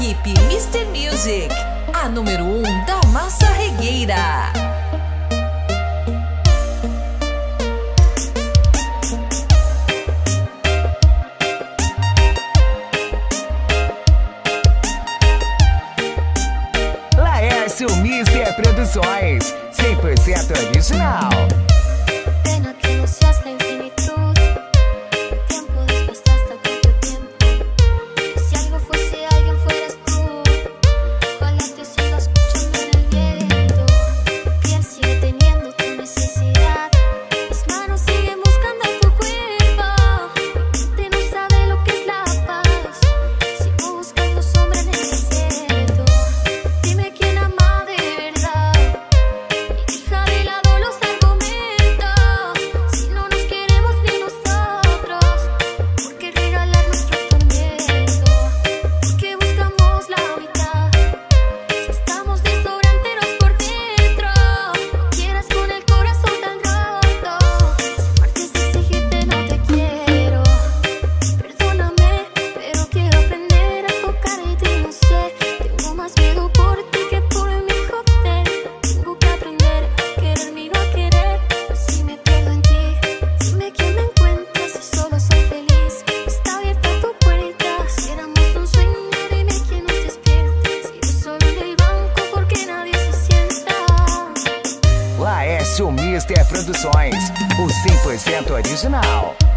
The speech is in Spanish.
Equipe Mr. Music, a número 1 da massa regueira. Laercio Mr. Produções, 100% original. Pena que no seas la infinitud. El tiempo desgastaste tanto tiempo. Que si algo fuese alguien fueras tú. Ojalá te siga escuchando en el viento. Mi piel sigue teniendo tu necesidad. Mis manos siguen buscando tu cuerpo. Mi mente no sabe lo que es la paz. Sigo buscando sombra en el desierto. Dime quién ama de verdad. Y deja de lado los argumentos. Si no nos queremos ni nosotros, ¿por qué regalar nuestro tormento? ¿Por qué buscamos la mitad? Si estamos desobranteros por dentro, no quieras con el corazón tan roto. Si partes de exigirte no te quiero. Perdóname, pero quiero aprender a tocarte y no sé. Tengo más miedo por ti que por mi cóctel. Tengo que aprender a quererme y no a querer. Si me pierdo en ti, dime quién me encuentra. Si solo soy feliz, está abierta tu puerta. Si éramos un sueño, dime quién nos despierte. Si yo solo en el banco, porque nadie se sienta. Laercio Mr. Produções, o 100% original.